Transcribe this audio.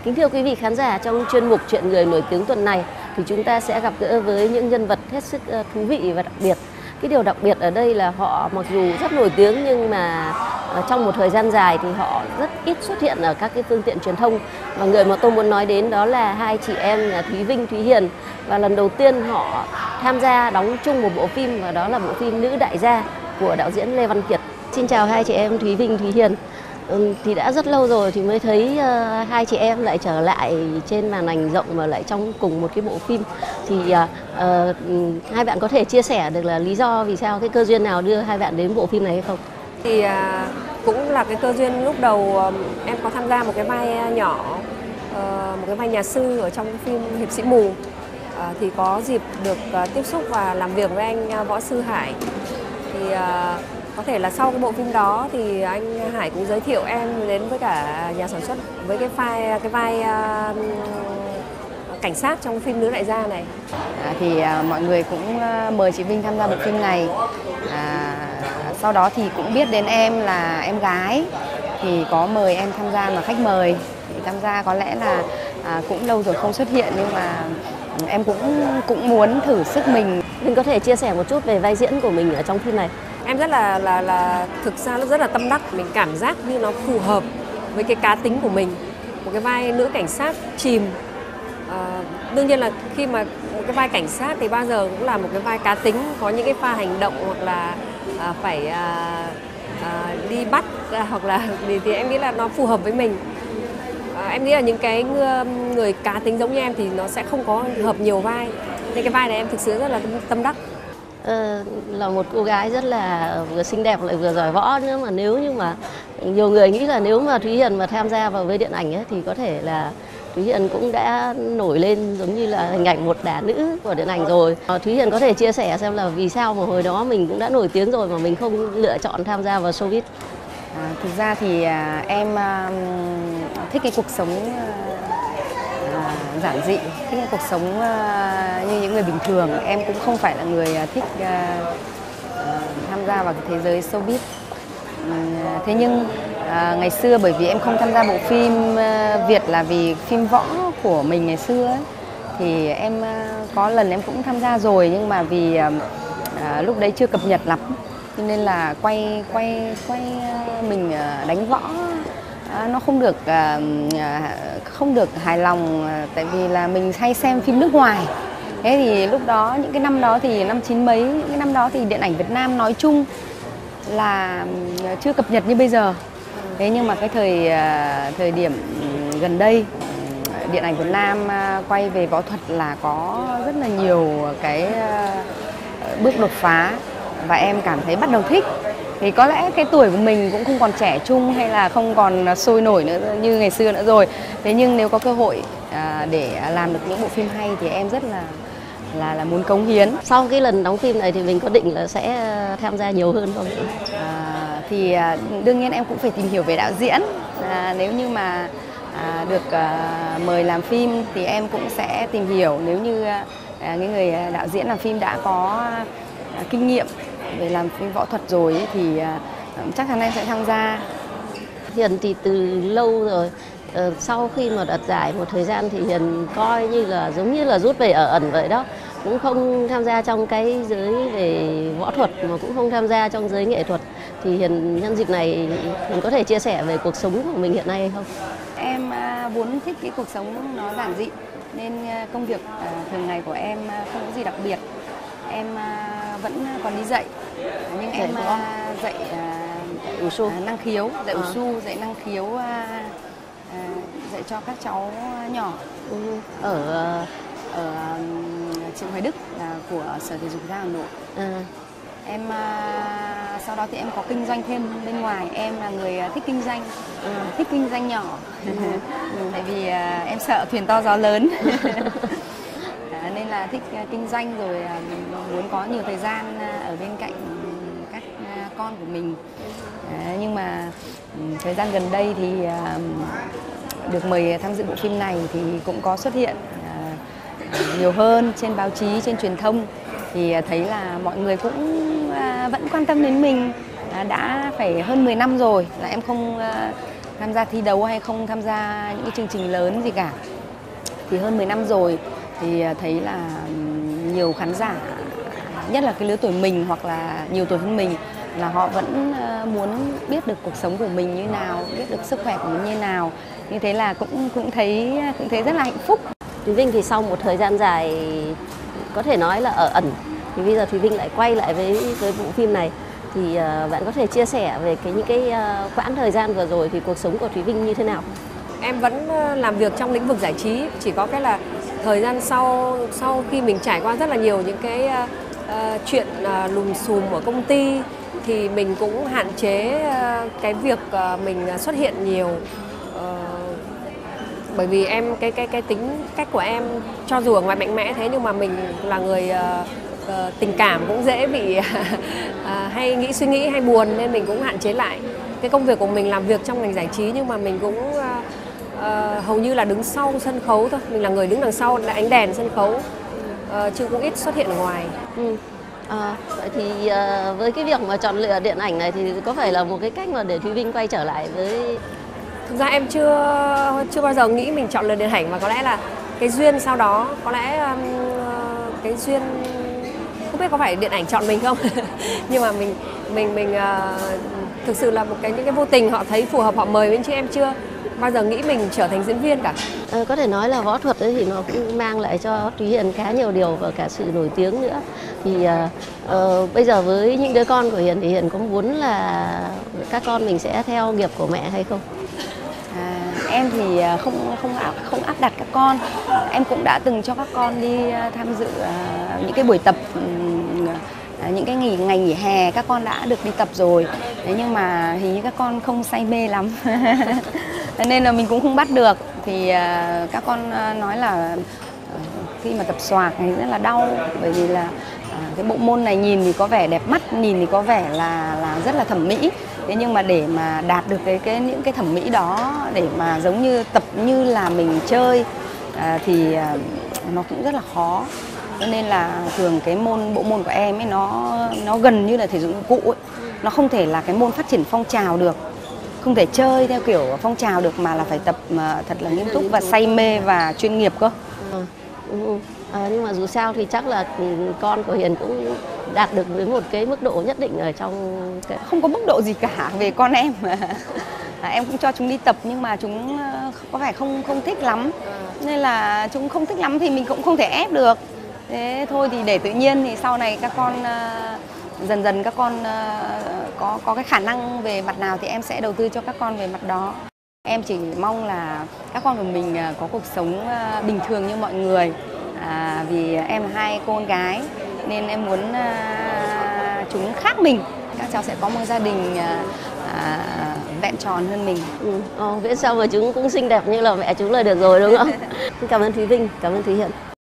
Kính thưa quý vị khán giả, trong chuyên mục Chuyện người nổi tiếng tuần này thì chúng ta sẽ gặp gỡ với những nhân vật hết sức thú vị và đặc biệt. Cái điều đặc biệt ở đây là họ mặc dù rất nổi tiếng nhưng mà trong một thời gian dài thì họ rất ít xuất hiện ở các cái phương tiện truyền thông. Và người mà tôi muốn nói đến đó là hai chị em là Thúy Vinh, Thúy Hiền. Và lần đầu tiên họ tham gia đóng chung một bộ phim, và đó là bộ phim Nữ Đại Gia của đạo diễn Lê Văn Kiệt. Xin chào hai chị em Thúy Vinh, Thúy Hiền. Thì đã rất lâu rồi thì mới thấy hai chị em lại trở lại trên màn ảnh rộng và lại trong cùng một cái bộ phim. Thì hai bạn có thể chia sẻ được là lý do vì sao, cái cơ duyên nào đưa hai bạn đến bộ phim này hay không? Thì cũng là cái cơ duyên lúc đầu em có tham gia một cái vai nhỏ, một cái vai nhà sư ở trong cái phim Hiệp Sĩ Mù. Thì có dịp được tiếp xúc và làm việc với anh Võ Sư Hải. Thì có thể là sau cái bộ phim đó thì anh Hải cũng giới thiệu em đến với cả nhà sản xuất với cái vai cảnh sát trong phim Nữ Đại Gia này. Thì mọi người cũng mời chị Vinh tham gia bộ phim này. Sau đó thì cũng biết đến em là em gái thì có mời em tham gia là khách mời. Thì tham gia có lẽ là cũng lâu rồi không xuất hiện, nhưng mà em cũng muốn thử sức mình. Mình có thể chia sẻ một chút về vai diễn của mình ở trong phim này? Em rất là thực ra rất là tâm đắc, mình cảm giác như nó phù hợp với cái cá tính của mình, một cái vai nữ cảnh sát chìm. Đương nhiên là khi mà một cái vai cảnh sát thì bao giờ cũng là một cái vai cá tính, có những cái pha hành động hoặc là phải đi bắt hoặc là thì em nghĩ là nó phù hợp với mình. Em nghĩ là những cái người cá tính giống như em thì nó sẽ không có hợp nhiều vai, nên cái vai này em thực sự rất là tâm đắc. Là một cô gái rất là vừa xinh đẹp lại vừa giỏi võ nữa, mà nếu như mà nhiều người nghĩ là nếu mà Thúy Hiền mà tham gia vào với điện ảnh ấy, thì có thể là Thúy Hiền cũng đã nổi lên giống như là hình ảnh một đả nữ của điện ảnh rồi. Thúy Hiền có thể chia sẻ xem là vì sao mà hồi đó mình cũng đã nổi tiếng rồi mà mình không lựa chọn tham gia vào showbiz? Thực ra thì em thích cái cuộc sống giản dị, thích cái cuộc sống như những người bình thường. Em cũng không phải là người thích tham gia vào cái thế giới showbiz. Thế nhưng ngày xưa bởi vì em không tham gia bộ phim Việt là vì phim võ của mình ngày xưa ấy, thì em có lần em cũng tham gia rồi, nhưng mà vì lúc đấy chưa cập nhật lắm, nên là quay mình đánh võ nó không được hài lòng, tại vì là mình hay xem phim nước ngoài. Thế thì lúc đó, những cái năm đó thì năm 90 mấy, những cái năm đó thì điện ảnh Việt Nam nói chung là chưa cập nhật như bây giờ. Thế nhưng mà cái thời điểm gần đây, điện ảnh Việt Nam quay về võ thuật là có rất là nhiều cái bước đột phá, và em cảm thấy bắt đầu thích. Thì có lẽ cái tuổi của mình cũng không còn trẻ trung hay là không còn sôi nổi nữa như ngày xưa nữa rồi. Thế nhưng nếu có cơ hội để làm được những bộ phim hay thì em rất là muốn cống hiến. Sau cái lần đóng phim này thì mình có định là sẽ tham gia nhiều hơn không? Thì đương nhiên em cũng phải tìm hiểu về đạo diễn. Nếu như mà được mời làm phim thì em cũng sẽ tìm hiểu. Nếu như những người đạo diễn làm phim đã có kinh nghiệm về làm phim võ thuật rồi ấy, thì chắc chắn em sẽ tham gia. Hiền thì từ lâu rồi, sau khi mà đạt giải một thời gian thì Hiền coi như là giống như là rút về ở ẩn vậy đó, cũng không tham gia trong cái giới về võ thuật mà cũng không tham gia trong giới nghệ thuật. Thì Hiền nhân dịp này Hiền có thể chia sẻ về cuộc sống của mình hiện nay hay không? Em vốn thích cái cuộc sống nó giản dị, nên công việc thường ngày của em không có gì đặc biệt. Em vẫn còn đi dạy, nhưng em dạy năng khiếu, dạy ủ su, dạy năng khiếu, dạy cho các cháu nhỏ ở trường Hoài Đức là của Sở Thể dục Thể thao Hà Nội. Em sau đó thì em có kinh doanh thêm bên ngoài. Em là người thích kinh doanh, thích kinh doanh nhỏ. Tại vì em sợ thuyền to gió lớn. Nên là thích kinh doanh, rồi muốn có nhiều thời gian ở bên cạnh các con của mình. Nhưng mà thời gian gần đây thì được mời tham dự bộ phim này thì cũng có xuất hiện nhiều hơn trên báo chí, trên truyền thông. Thì thấy là mọi người cũng vẫn quan tâm đến mình. Đã phải hơn 10 năm rồi là em không tham gia thi đấu hay không tham gia những cái chương trình lớn gì cả. Thì hơn 10 năm rồi thì thấy là nhiều khán giả, nhất là cái lứa tuổi mình hoặc là nhiều tuổi hơn mình, là họ vẫn muốn biết được cuộc sống của mình như nào, biết được sức khỏe của mình như nào. Như thế là cũng thấy rất là hạnh phúc. Thúy Vinh thì sau một thời gian dài có thể nói là ở ẩn, thì bây giờ Thúy Vinh lại quay lại với bộ phim này, thì bạn có thể chia sẻ về những cái quãng thời gian vừa rồi thì cuộc sống của Thúy Vinh như thế nào? Em vẫn làm việc trong lĩnh vực giải trí, chỉ có cái là thời gian sau khi mình trải qua rất là nhiều những cái chuyện lùm xùm ở công ty, thì mình cũng hạn chế cái việc mình xuất hiện nhiều. Bởi vì em cái tính cách của em, cho dù ở ngoài mạnh mẽ thế nhưng mà mình là người tình cảm cũng dễ bị hay suy nghĩ hay buồn, nên mình cũng hạn chế lại. Cái công việc của mình làm việc trong ngành giải trí nhưng mà mình cũng hầu như là đứng sau sân khấu thôi. Mình là người đứng đằng sau ánh đèn sân khấu, chứ cũng ít xuất hiện ở ngoài. Vậy thì với cái việc mà chọn lựa điện ảnh này thì có phải là một cái cách mà để Thúy Vinh quay trở lại với... Thực ra em chưa bao giờ nghĩ mình chọn lựa điện ảnh, và có lẽ là cái duyên sau đó, có lẽ cái duyên không biết có phải điện ảnh chọn mình không. Nhưng mà mình thực sự là những cái vô tình họ thấy phù hợp họ mời mình, chứ em chưa bao giờ nghĩ mình trở thành diễn viên cả. Có thể nói là võ thuật ấy thì nó cũng mang lại cho Thúy Hiền khá nhiều điều và cả sự nổi tiếng nữa. Thì bây giờ với những đứa con của Hiền thì Hiền có muốn là các con mình sẽ theo nghiệp của mẹ hay không? Em thì không áp đặt các con. Em cũng đã từng cho các con đi tham dự những cái buổi tập, những cái ngày nghỉ hè các con đã được đi tập rồi. Thế nhưng mà hình như các con không say mê lắm. Nên là mình cũng không bắt được. Thì các con nói là khi mà tập xoạc thì rất là đau, bởi vì là cái bộ môn này nhìn thì có vẻ đẹp mắt, nhìn thì có vẻ là rất là thẩm mỹ. Thế nhưng mà để mà đạt được những cái thẩm mỹ đó, để mà giống như tập như là mình chơi thì nó cũng rất là khó. Cho nên là thường cái bộ môn của em ấy nó gần như là thể dục dụng cụ ấy. Nó không thể là cái môn phát triển phong trào được, không thể chơi theo kiểu phong trào được, mà là phải tập thật là nghiêm túc và say mê và chuyên nghiệp cơ. Nhưng mà dù sao thì chắc là con của Hiền cũng đạt được với một cái mức độ nhất định ở trong cái... Không có mức độ gì cả về con em. Em cũng cho chúng đi tập nhưng mà chúng có vẻ không thích lắm. Nên là chúng không thích lắm thì mình cũng không thể ép được. Thế thôi thì để tự nhiên, thì sau này các con dần dần các con có cái khả năng về mặt nào thì em sẽ đầu tư cho các con về mặt đó. Em chỉ mong là các con của mình có cuộc sống bình thường như mọi người. Vì em là 2 con gái nên em muốn chúng khác mình. Các cháu sẽ có một gia đình vẹn tròn hơn mình. Biết sao mà chúng cũng xinh đẹp như là mẹ chúng là được rồi, đúng không? Cảm ơn Thúy Vinh, cảm ơn Thúy Hiền.